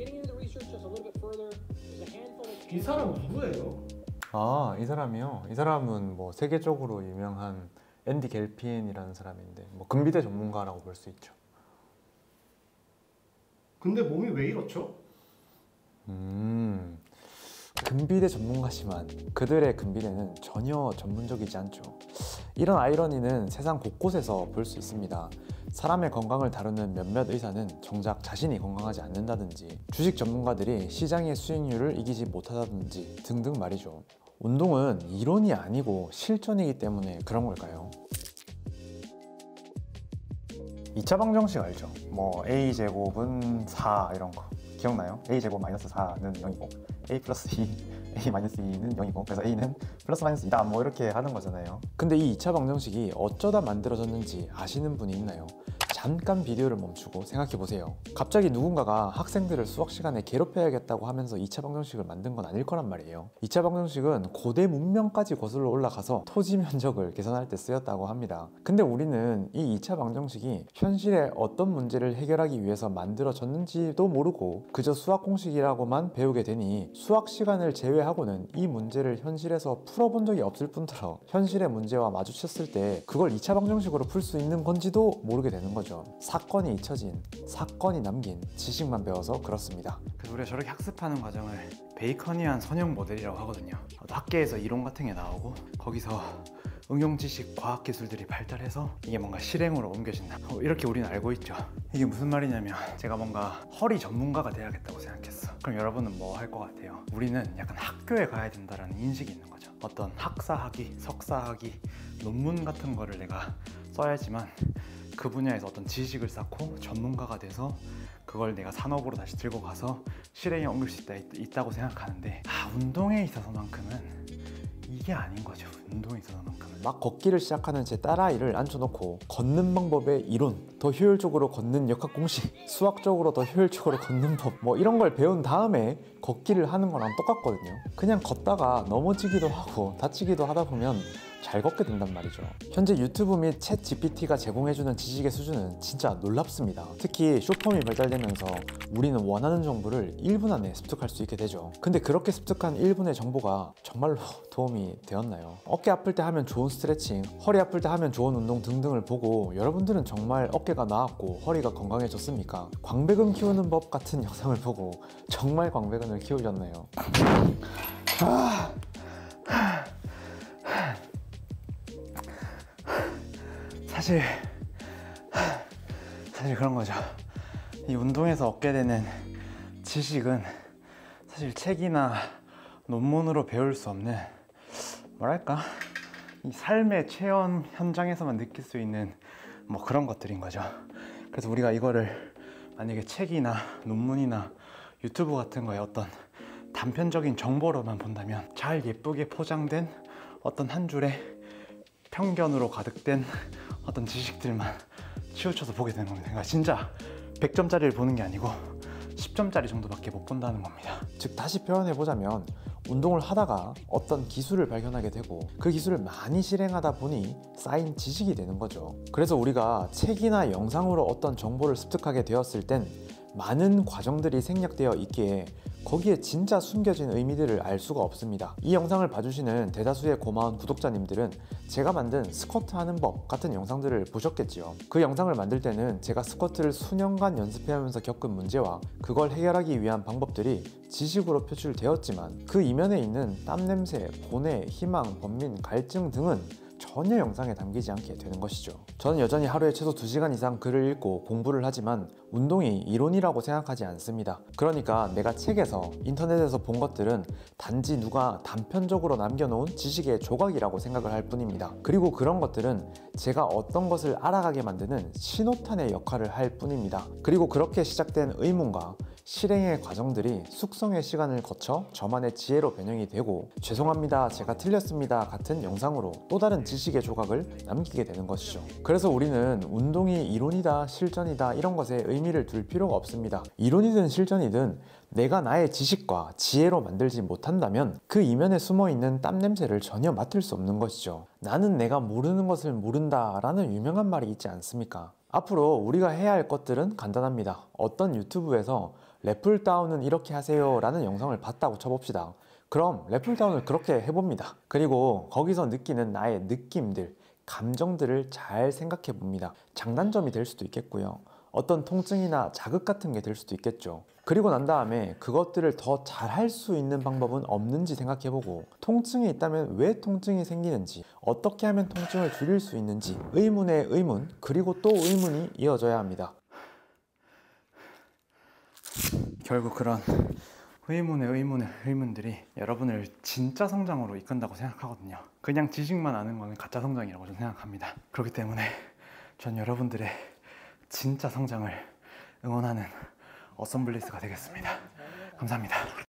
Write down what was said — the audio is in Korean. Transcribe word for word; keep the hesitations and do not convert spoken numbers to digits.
이 사람 누구예요? 아, 이 사람이요? 이 사람은 뭐 세계적으로 유명한 앤디 갤핀이라는 사람인데 뭐 근비대 전문가라고 볼 수 있죠. 근데 몸이 왜 이렇죠? 음... 근비대 전문가지만 그들의 근비대는 전혀 전문적이지 않죠. 이런 아이러니는 세상 곳곳에서 볼 수 있습니다. 사람의 건강을 다루는 몇몇 의사는 정작 자신이 건강하지 않는다든지, 주식 전문가들이 시장의 수익률을 이기지 못하다든지 등등 말이죠. 운동은 이론이 아니고 실전이기 때문에 그런 걸까요? 이 차 방정식 알죠? 뭐 A제곱은 사 이런 거 기억나요? A제곱 마이너스 사는 영이고 A 플러스 이, A 마이너스 이는 영이고 그래서 A는 플러스 마이너스 이다 뭐 이렇게 하는 거잖아요. 근데 이 이 차 방정식이 어쩌다 만들어졌는지 아시는 분이 있나요? 잠깐 비디오를 멈추고 생각해보세요. 갑자기 누군가가 학생들을 수학 시간에 괴롭혀야겠다고 하면서 이 차 방정식을 만든 건 아닐 거란 말이에요. 이 차 방정식은 고대 문명까지 거슬러 올라가서 토지 면적을 계산할 때 쓰였다고 합니다. 근데 우리는 이 이 차 방정식이 현실에 어떤 문제를 해결하기 위해서 만들어졌는지도 모르고 그저 수학 공식이라고만 배우게 되니 수학 시간을 제외하고는 이 문제를 현실에서 풀어본 적이 없을 뿐더러 현실의 문제와 마주쳤을 때 그걸 이 차 방정식으로 풀 수 있는 건지도 모르게 되는 거죠. 사건이 잊혀진, 사건이 남긴 지식만 배워서 그렇습니다. 그래서 우리가 저렇게 학습하는 과정을 베이커니안 선형 모델이라고 하거든요. 학계에서 이론 같은 게 나오고 거기서 응용 지식, 과학 기술들이 발달해서 이게 뭔가 실행으로 옮겨진다. 어, 이렇게 우리는 알고 있죠. 이게 무슨 말이냐면 제가 뭔가 허리 전문가가 돼야겠다고 생각했어. 그럼 여러분은 뭐 할 것 같아요? 우리는 약간 학교에 가야 된다는 인식이 있는 거죠. 어떤 학사학위, 석사학위, 논문 같은 거를 내가 써야지만 그 분야에서 어떤 지식을 쌓고 전문가가 돼서 그걸 내가 산업으로 다시 들고 가서 실행에 옮길 수 있다, 있다고 생각하는데 아, 운동에 있어서만큼은 이게 아닌 거죠. 운동에 있어서만큼은 막 걷기를 시작하는 제 딸아이를 앉혀놓고 걷는 방법의 이론, 더 효율적으로 걷는 역학 공식, 수학적으로 더 효율적으로 걷는 법 뭐 이런 걸 배운 다음에 걷기를 하는 거랑 똑같거든요. 그냥 걷다가 넘어지기도 하고 다치기도 하다 보면 잘 걷게 된단 말이죠. 현재 유튜브 및 챗 지피티가 제공해주는 지식의 수준은 진짜 놀랍습니다. 특히 쇼폼이 발달되면서 우리는 원하는 정보를 일 분 안에 습득할 수 있게 되죠. 근데 그렇게 습득한 일 분의 정보가 정말로 도움이 되었나요? 어깨 아플 때 하면 좋은 스트레칭, 허리 아플 때 하면 좋은 운동 등등을 보고 여러분들은 정말 어깨가 나았고 허리가 건강해졌습니까? 광배근 키우는 법 같은 영상을 보고 정말 광배근을 키우셨나요? 아... 사실 사실 그런 거죠. 이 운동에서 얻게 되는 지식은 사실 책이나 논문으로 배울 수 없는 뭐랄까 이 삶의 체험 현장에서만 느낄 수 있는 뭐 그런 것들인 거죠. 그래서 우리가 이거를 만약에 책이나 논문이나 유튜브 같은 거에 어떤 단편적인 정보로만 본다면 잘 예쁘게 포장된 어떤 한 줄의 편견으로 가득된 어떤 지식들만 치우쳐서 보게 되는 겁니다. 그러니까 진짜 백 점짜리를 보는 게 아니고 십 점짜리 정도밖에 못 본다는 겁니다. 즉 다시 표현해보자면 운동을 하다가 어떤 기술을 발견하게 되고 그 기술을 많이 실행하다 보니 쌓인 지식이 되는 거죠. 그래서 우리가 책이나 영상으로 어떤 정보를 습득하게 되었을 땐 많은 과정들이 생략되어 있기에 거기에 진짜 숨겨진 의미들을 알 수가 없습니다. 이 영상을 봐주시는 대다수의 고마운 구독자님들은 제가 만든 스쿼트 하는 법 같은 영상들을 보셨겠지요. 그 영상을 만들 때는 제가 스쿼트를 수년간 연습해오면서 겪은 문제와 그걸 해결하기 위한 방법들이 지식으로 표출되었지만 그 이면에 있는 땀냄새, 고뇌, 희망, 번민, 갈증 등은 전혀 영상에 담기지 않게 되는 것이죠. 저는 여전히 하루에 최소 두 시간 이상 글을 읽고 공부를 하지만 운동이 이론이라고 생각하지 않습니다. 그러니까 내가 책에서, 인터넷에서 본 것들은 단지 누가 단편적으로 남겨놓은 지식의 조각이라고 생각을 할 뿐입니다. 그리고 그런 것들은 제가 어떤 것을 알아가게 만드는 신호탄의 역할을 할 뿐입니다. 그리고 그렇게 시작된 의문과 실행의 과정들이 숙성의 시간을 거쳐 저만의 지혜로 변형이 되고 죄송합니다, 제가 틀렸습니다 같은 영상으로 또 다른 지식의 조각을 남기게 되는 것이죠. 그래서 우리는 운동이 이론이다, 실전이다 이런 것에 의미를 둘 필요가 없습니다. 이론이든 실전이든 내가 나의 지식과 지혜로 만들지 못한다면 그 이면에 숨어있는 땀냄새를 전혀 맡을 수 없는 것이죠. 나는 내가 모르는 것을 모른다 라는 유명한 말이 있지 않습니까? 앞으로 우리가 해야 할 것들은 간단합니다. 어떤 유튜브에서 랩풀다운은 이렇게 하세요 라는 영상을 봤다고 쳐봅시다. 그럼 랩풀다운을 그렇게 해봅니다. 그리고 거기서 느끼는 나의 느낌들, 감정들을 잘 생각해 봅니다. 장단점이 될 수도 있겠고요. 어떤 통증이나 자극 같은 게 될 수도 있겠죠. 그리고 난 다음에 그것들을 더 잘할 수 있는 방법은 없는지 생각해보고, 통증이 있다면 왜 통증이 생기는지, 어떻게 하면 통증을 줄일 수 있는지, 의문의 의문, 그리고 또 의문이 이어져야 합니다. 결국 그런 의문의 의문의 의문들이 여러분을 진짜 성장으로 이끈다고 생각하거든요. 그냥 지식만 아는 거는 가짜 성장이라고 저는 생각합니다. 그렇기 때문에 전 여러분들의 진짜 성장을 응원하는 어썸블리스가 되겠습니다. 감사합니다.